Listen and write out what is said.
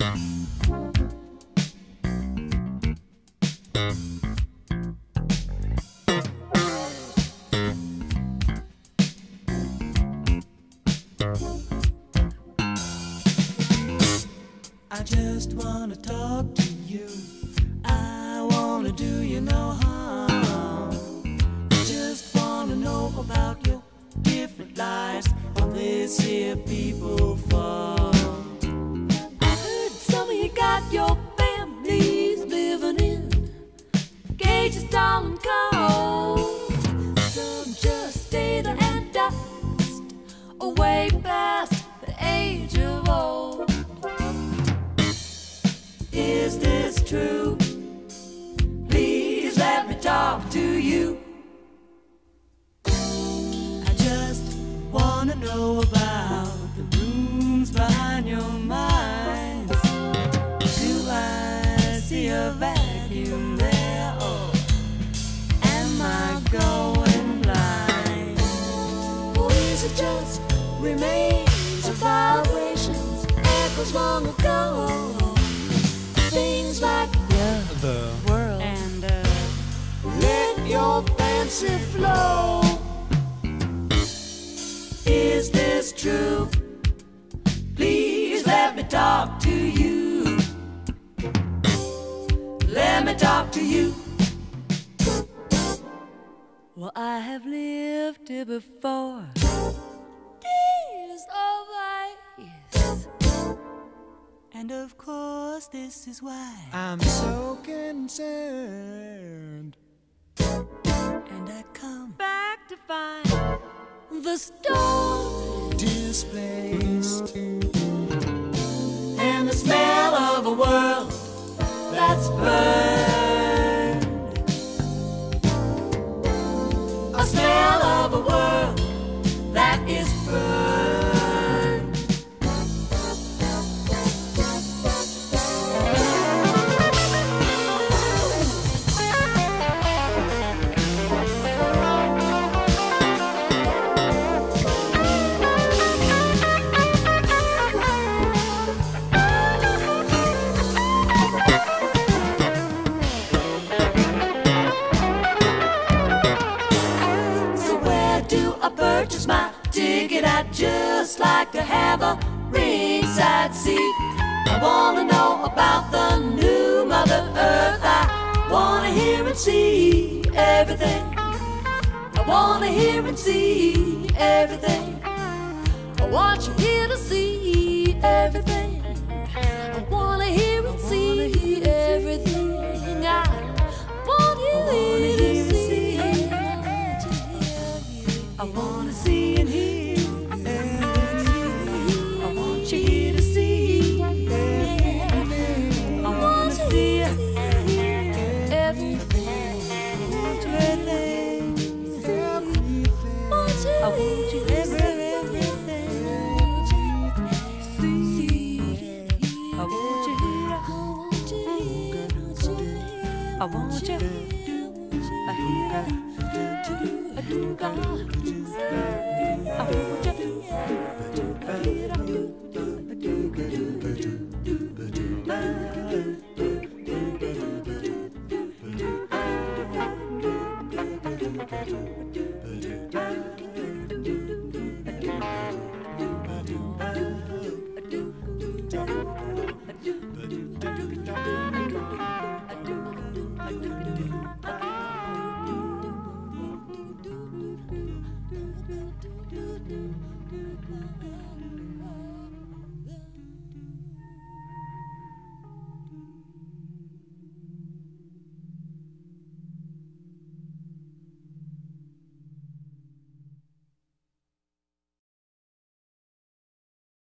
I just wanna talk to you. I wanna do you no harm. I just wanna know about your different lives on this here people farm. I heard some of you got your families living in cages, tall and cold. Some just stay there and dust away past the age of old. Is this true? Please let me talk to you. I just wanna know about the rooms behind your minds. Do I see a vacuum there, or am I going blind? Or is it just remains of vibrations, echoes long ago? Things like the world and let your fancy flow. Is this true? Please let me talk to you. Let me talk to you. Well, I have lived here before. Days of ice. And of course, this is why I'm so concerned. and I come Back to find the storm Displaced. and the smell of a world that's burned. A smell of a world that is burned. Purchase my ticket, I'd just like to have a ringside seat. I wanna know about the new Mother Earth. I wanna hear and see everything. I wanna hear and see everything. I want you here to see everything. I wanna hear and see everything. I want you here to see. I wanna see and hear everything. I want you here to see everything. I wanna see and hear everything. I want you everything. I want you everything. I want you here. I want you. I hear. I do God. I want you. I hear.